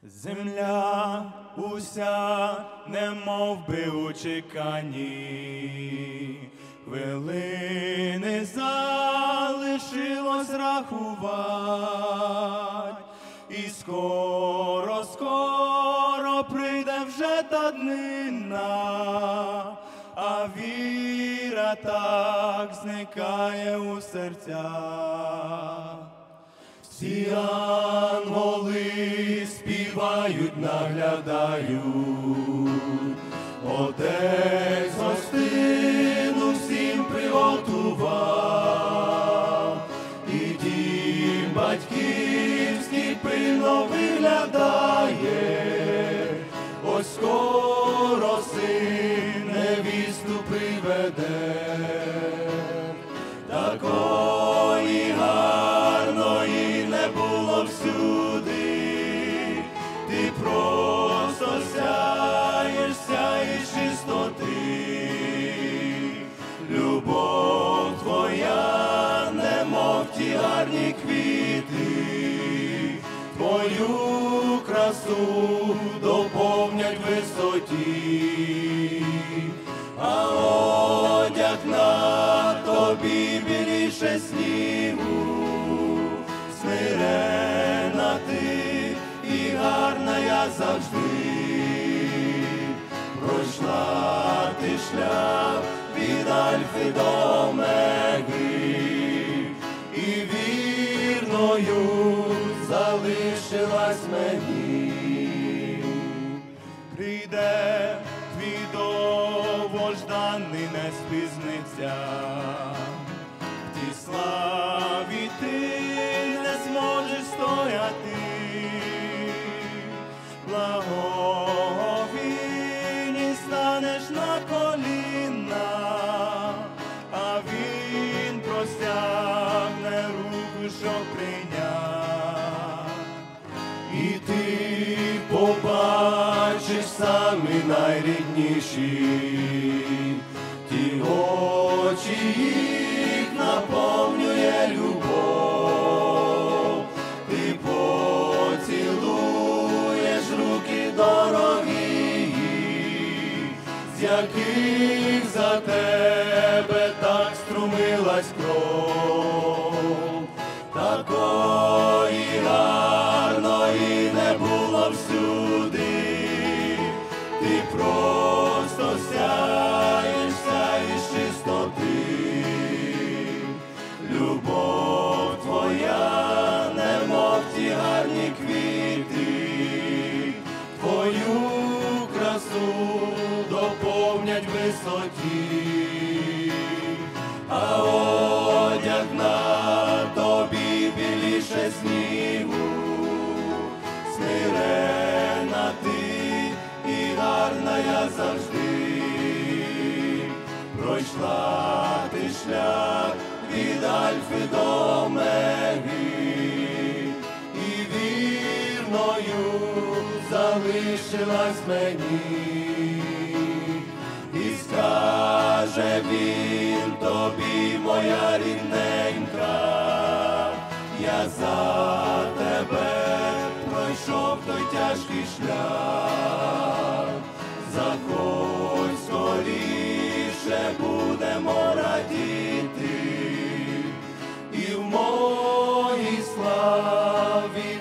Земля уся, немов би у чеканні, хвилини залишилось рахувать, і скоро, скоро прийде вже та днина, а віра так зникає у серцях. Всі ангели співають, наглядають, Отець гостину всім приготував, і дім батьківський пильно виглядає, ось скоро син невісту приведе. Такої гарної не було всюди, ти просто сяєш, сяєш чистоти. Любов твоя, немов ті гарні квіти, твою красу доповнять висоті, а одяг на тобі біліше снігу. Смирена ти і гарна я завжди, пройшла ти шлях від Альфи до Омеги, і вірною залишилась мені. Прийде твій довгожданий, не спізниться, в тій славі ти не зможеш стояти. Благовійні станеш на коліна, а він простягне руку, щоб прийняти. І ти побачиш самі найрідніші, ті очі, їх наповнює любов. Ти поцілуєш руки дорогі, з яких за тебе так струмилась кров. Такої гарної не було всюди, ти просто сяєш, сяєш чистоти. Любов твоя, немов ті гарні квіти, твою красу доповнять висоті, а одяг на тобі біліше снігу. Смирена ти і гарна я завжди, пройшла ти шлях від Альфи до Омеги, і вірною залишилась мені. І скаже він тобі, моя рідненька, я за тебе пройшов той тяжкий шлях. Заходь скоріше, будемо радіти, і в моїй славі